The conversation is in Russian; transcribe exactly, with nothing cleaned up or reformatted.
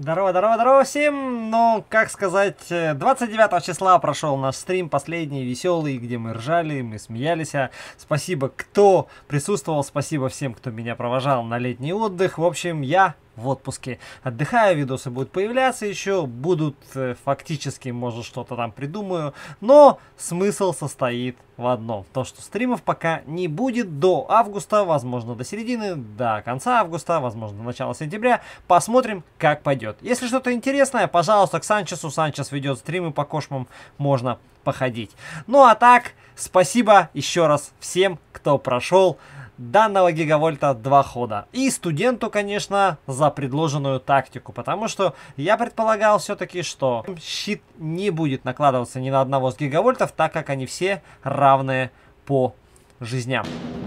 Здорово, здорово, здорово всем! Ну, как сказать, двадцать девятого числа прошел наш стрим, последний, веселый, где мы ржали, мы смеялись. Спасибо, кто присутствовал, спасибо всем, кто меня провожал на летний отдых. В общем, я в отпуске отдыхаю, видосы будут появляться еще, будут фактически, может, что-то там придумаю, но смысл состоит в одном, то что стримов пока не будет до августа, возможно до середины, до конца августа, возможно до начала сентября, посмотрим как пойдет. Если что-то интересное, пожалуйста, к Санчесу, Санчес ведет стримы по кошмам, можно походить. Ну а так, спасибо еще раз всем, кто прошел данного гигавольта два хода. И студенту, конечно, за предложенную тактику. Потому что я предполагал все-таки, что щит не будет накладываться ни на одного с гигавольтов, так как они все равные по жизням.